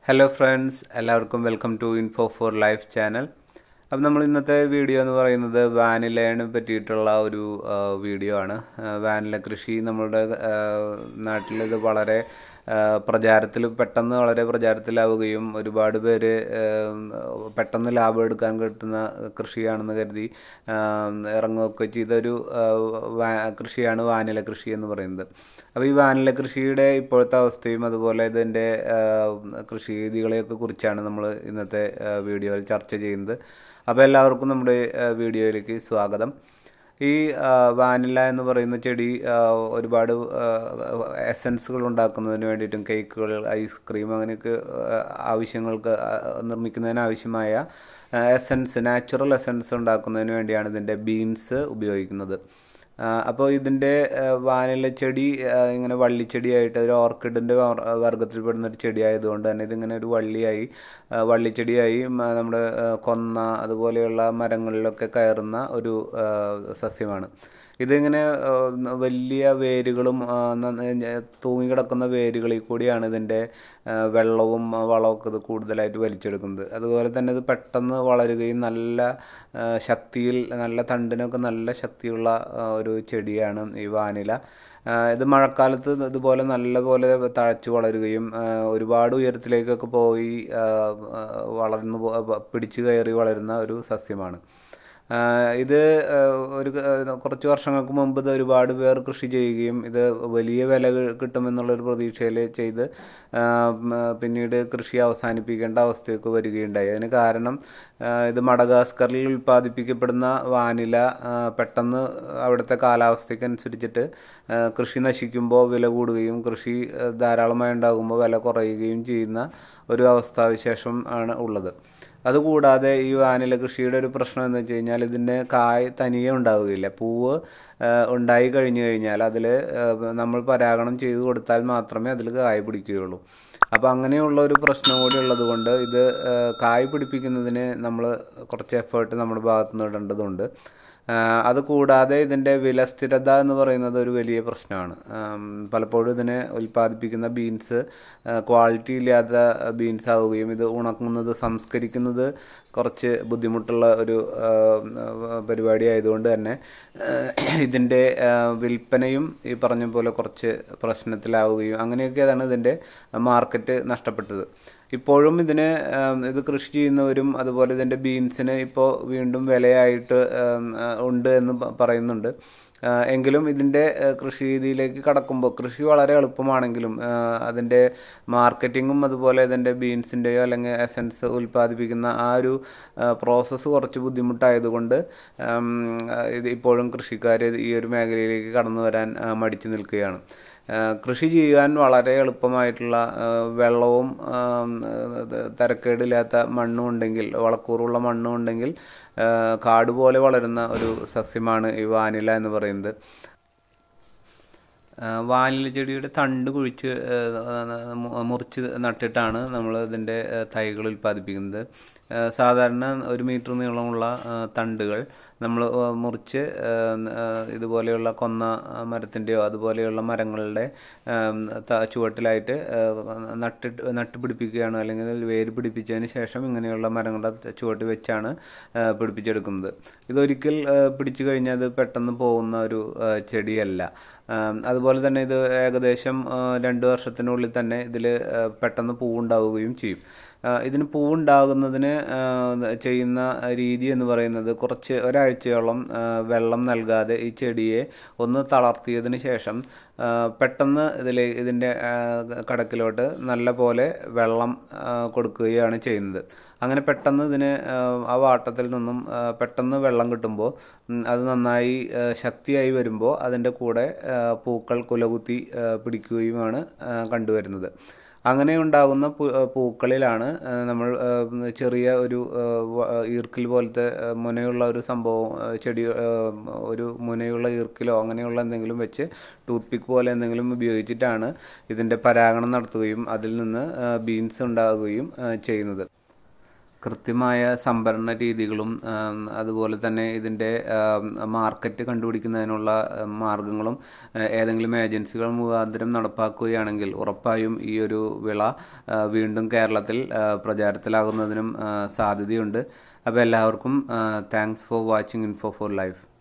Hello friends, എല്ലാവർക്കും welcome to info for life channel. അപ്പം നമ്മൾ ഇന്നത്തെ വീഡിയോ എന്ന് പറയുന്നത് വാനിലയെ പറ്റിയിട്ടുള്ള ഒരു വീഡിയോ ആണ്. വാനില കൃഷി നമ്മളുടെ നാട്ടിലിത് വളരെ വളരെ പ്രചാരത്തിലാവുകയും ഒരുപാട് പേര് പെട്ടെന്ന് ലാഭം എടുക്കാൻ കിട്ടുന്ന കൃഷിയാണെന്ന് കരുതി ഇറങ്ങുകയൊക്കെ ചെയ്തൊരു കൃഷിയാണ് വാനില കൃഷി എന്ന് പറയുന്നത്. അപ്പോൾ ഈ വാനില കൃഷിയുടെ ഇപ്പോഴത്തെ അവസ്ഥയും അതുപോലെ ഇതിൻ്റെ കൃഷി രീതികളെയൊക്കെ കുറിച്ചാണ് നമ്മൾ ഇന്നത്തെ വീഡിയോയിൽ ചർച്ച ചെയ്യുന്നത്. അപ്പോൾ എല്ലാവർക്കും നമ്മുടെ വീഡിയോയിലേക്ക് സ്വാഗതം. ഈ വാനില എന്ന് പറയുന്ന ചെടി ഒരുപാട് എസൻസുകൾ ഉണ്ടാക്കുന്നതിന് വേണ്ടിയിട്ടും കേക്കുകൾ, ഐസ്ക്രീം അങ്ങനെയൊക്കെ ആവശ്യങ്ങൾക്ക് നിർമ്മിക്കുന്നതിനാവശ്യമായ നാച്ചുറൽ എസൻസ് ഉണ്ടാക്കുന്നതിന് വേണ്ടിയാണ് ഇതിൻ്റെ ബീൻസ് ഉപയോഗിക്കുന്നത്. അപ്പോൾ ഇതിൻ്റെ വാനില ചെടി ഇങ്ങനെ വള്ളിച്ചെടിയായിട്ട് ഒരു ഓർക്കിഡിൻ്റെ വർഗ്ഗത്തിൽപ്പെടുന്നൊരു ചെടിയായതുകൊണ്ട് തന്നെ ഇതിങ്ങനെ ഒരു വള്ളിച്ചെടിയായി നമ്മുടെ കൊന്ന അതുപോലെയുള്ള മരങ്ങളിലൊക്കെ കയറുന്ന ഒരു സസ്യമാണ്. ഇതിങ്ങനെ വലിയ വേരുകളും തൂങ്ങിക്കിടക്കുന്ന വേരുകളിൽ കൂടിയാണ് ഇതിൻ്റെ വെള്ളവും വളമൊക്കെ ഇത് കൂടുതലായിട്ട് വലിച്ചെടുക്കുന്നത്. അതുപോലെ തന്നെ ഇത് പെട്ടെന്ന് വളരുകയും നല്ല തണ്ടിനൊക്കെ നല്ല ശക്തിയുള്ള ഒരു ചെടിയാണ് ഈ വാനില. ഇത് മഴക്കാലത്ത് ഇതുപോലെ നല്ലപോലെ തഴച്ചു വളരുകയും ഒരുപാട് ഉയരത്തിലേക്കൊക്കെ പോയി പിടിച്ചു കയറി വളരുന്ന ഒരു സസ്യമാണ്. ഇത് കുറച്ച് വർഷങ്ങൾക്ക് മുമ്പ് ഇത് ഒരുപാട് പേർ കൃഷി ചെയ്യുകയും ഇത് വലിയ വില കിട്ടുമെന്നുള്ളൊരു പ്രതീക്ഷയിൽ ചെയ്ത് പിന്നീട് കൃഷി അവസാനിപ്പിക്കേണ്ട അവസ്ഥയൊക്കെ വരികയുണ്ടായി. അതിന് കാരണം ഇത് മഡഗാസ്കറിൽ ഉൽപ്പാദിപ്പിക്കപ്പെടുന്ന വാനില പെട്ടെന്ന് അവിടുത്തെ കാലാവസ്ഥയ്ക്കനുസരിച്ചിട്ട് കൃഷി നശിക്കുമ്പോൾ വില കൂടുകയും കൃഷി ധാരാളമായി ഉണ്ടാകുമ്പോൾ വില കുറയുകയും ചെയ്യുന്ന ഒരു അവസ്ഥാവിശേഷം ആണ് ഉള്ളത്. അതുകൂടാതെ ഈ വാനില കൃഷിയുടെ ഒരു പ്രശ്നം എന്ന് വെച്ച് കഴിഞ്ഞാൽ ഇതിൻ്റെ കായ് തനിയെ ഉണ്ടാവുകയില്ല. പൂവ് ഉണ്ടായി കഴിഞ്ഞു കഴിഞ്ഞാൽ അതിൽ നമ്മൾ പരാഗണം ചെയ്ത് കൊടുത്താൽ മാത്രമേ അതിൽ കായ് പിടിക്കുകയുള്ളൂ. അപ്പോൾ അങ്ങനെയുള്ള ഒരു പ്രശ്നം കൂടി ഉള്ളത് കൊണ്ട് ഇത് കായ് പിടിപ്പിക്കുന്നതിന് നമ്മൾ കുറച്ച് എഫേർട്ട് നമ്മുടെ ഭാഗത്തു നിന്ന് ഇടേണ്ടതുണ്ട്. അതുകൂടാതെ ഇതിൻ്റെ വില സ്ഥിരത എന്ന് പറയുന്നത് ഒരു വലിയ പ്രശ്നമാണ്. പലപ്പോഴും ഇതിനെ ഉൽപ്പാദിപ്പിക്കുന്ന ബീൻസ് ക്വാളിറ്റി ഇല്ലാത്ത ബീൻസ് ആവുകയും ഇത് ഉണക്കുന്നത് സംസ്കരിക്കുന്നത് കുറച്ച് ബുദ്ധിമുട്ടുള്ള ഒരു പരിപാടി ആയതുകൊണ്ട് തന്നെ ഇതിൻ്റെ വിൽപ്പനയും ഈ പറഞ്ഞ പോലെ കുറച്ച് പ്രശ്നത്തിലാവുകയും അങ്ങനെയൊക്കെയാണ് ഇതിൻ്റെ മാർക്കറ്റ് നഷ്ടപ്പെട്ടത്. ഇപ്പോഴും ഇത് കൃഷി ചെയ്യുന്നവരും അതുപോലെ ഇതിൻ്റെ ബീൻസിന് ഇപ്പോൾ വീണ്ടും വിലയായിട്ട് ഉണ്ട് എന്ന് പറയുന്നുണ്ട്. എങ്കിലും ഇതിൻ്റെ കൃഷി രീതിയിലേക്ക് കടക്കുമ്പോൾ കൃഷി വളരെ എളുപ്പമാണെങ്കിലും അതിൻ്റെ മാർക്കറ്റിങ്ങും അതുപോലെ ഇതിൻ്റെ ബീൻസിൻ്റെയോ അല്ലെങ്കിൽ എസൻസ് ഉൽപ്പാദിപ്പിക്കുന്ന ആ ഒരു പ്രോസസ്സ് കുറച്ച് ബുദ്ധിമുട്ടായതുകൊണ്ട് ഇത് ഇപ്പോഴും കൃഷിക്കാർ ഈ ഒരു മേഖലയിലേക്ക് കടന്നു വരാൻ മടിച്ചു നിൽക്കുകയാണ്. കൃഷി ചെയ്യാൻ വളരെ എളുപ്പമായിട്ടുള്ള വെള്ളവും തരക്കേടില്ലാത്ത മണ്ണും ഉണ്ടെങ്കിൽ, വളക്കൂറുള്ള മണ്ണും ഉണ്ടെങ്കിൽ കാട് പോലെ വളരുന്ന ഒരു സസ്യമാണ് ഈ വാനില എന്ന് പറയുന്നത്. വാനില ചെടിയുടെ തണ്ട് മുറിച്ച് നട്ടിട്ടാണ് നമ്മൾ ഇതിൻ്റെ തൈകൾ ഉൽപ്പാദിപ്പിക്കുന്നത്. സാധാരണ 1 മീറ്റർ നീളമുള്ള തണ്ടുകൾ നമ്മൾ മുറിച്ച് ഇതുപോലെയുള്ള കൊന്ന മരത്തിൻ്റെയോ അതുപോലെയുള്ള മരങ്ങളുടെ ചുവട്ടിലായിട്ട് നട്ടുപിടിപ്പിക്കുകയാണ്, അല്ലെങ്കിൽ വേര് പിടിപ്പിച്ചതിന് ശേഷം ഇങ്ങനെയുള്ള മരങ്ങളുടെ ചുവട്ട് വെച്ചാണ് പിടിപ്പിച്ചെടുക്കുന്നത്. ഇതൊരിക്കൽ പിടിച്ചു കഴിഞ്ഞാൽ അത് പെട്ടെന്ന് പോകുന്ന ഒരു ചെടിയല്ല. അതുപോലെ തന്നെ ഇത് ഏകദേശം 2 വർഷത്തിനുള്ളിൽ തന്നെ ഇതിൽ പെട്ടെന്ന് പൂവുണ്ടാവുകയും ചെയ്യും. ഇതിന് പൂവുണ്ടാകുന്നതിന് ചെയ്യുന്ന രീതി എന്ന് പറയുന്നത് ഒരാഴ്ചയോളം വെള്ളം നൽകാതെ ഈ ചെടിയെ ഒന്ന് തളർത്തിയതിന് ശേഷം പെട്ടെന്ന് ഇതിൻ്റെ കടക്കിലോട്ട് നല്ല പോലെ വെള്ളം കൊടുക്കുകയാണ് ചെയ്യുന്നത്. അങ്ങനെ പെട്ടെന്ന് ഇതിന് ആ വാട്ടത്തിൽ നിന്നും പെട്ടെന്ന് വെള്ളം കിട്ടുമ്പോൾ അത് നന്നായി ശക്തിയായി വരുമ്പോൾ അതിൻ്റെ കൂടെ പൂക്കൾ കുലകുത്തി പിടിക്കുകയുമാണ് കണ്ടുവരുന്നത്. അങ്ങനെ ഉണ്ടാകുന്ന പൂക്കളിലാണ് നമ്മൾ ചെറിയ ഒരു ഈർക്കിൽ പോലത്തെ മുനയുള്ള ഒരു സംഭവം ഒരു മുനയുള്ള ഈർക്കിലോ അങ്ങനെയുള്ള എന്തെങ്കിലും വെച്ച് ടൂത്ത് പിക്ക് പോലെ എന്തെങ്കിലും ഉപയോഗിച്ചിട്ടാണ് ഇതിൻ്റെ പരാഗണം നടത്തുകയും അതിൽ നിന്ന് ബീൻസ് ഉണ്ടാകുകയും ചെയ്യുന്നത്. കൃത്യമായ സംഭരണ രീതികളും അതുപോലെ തന്നെ ഇതിൻ്റെ മാർക്കറ്റ് കണ്ടുപിടിക്കുന്നതിനുള്ള മാർഗങ്ങളും ഏതെങ്കിലും ഏജൻസികൾ മുഖാന്തരം നടപ്പാക്കുകയാണെങ്കിൽ ഉറപ്പായും ഈ ഒരു വിള വീണ്ടും കേരളത്തിൽ പ്രചാരത്തിലാകുന്നതിനും സാധ്യതയുണ്ട്. അപ്പോൾ എല്ലാവർക്കും thanks for watching info for life.